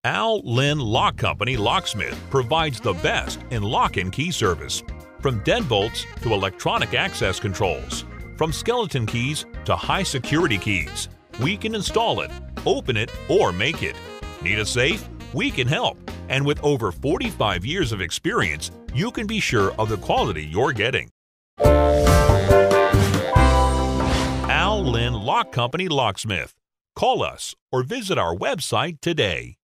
Al Lynn Lock Company Locksmith provides the best in lock and key service. From deadbolts to electronic access controls, from skeleton keys to high security keys, we can install it, open it, or make it. Need a safe? We can help. And with over 45 years of experience, you can be sure of the quality you're getting. Al Lynn Lock Company Locksmith. Call us or visit our website today.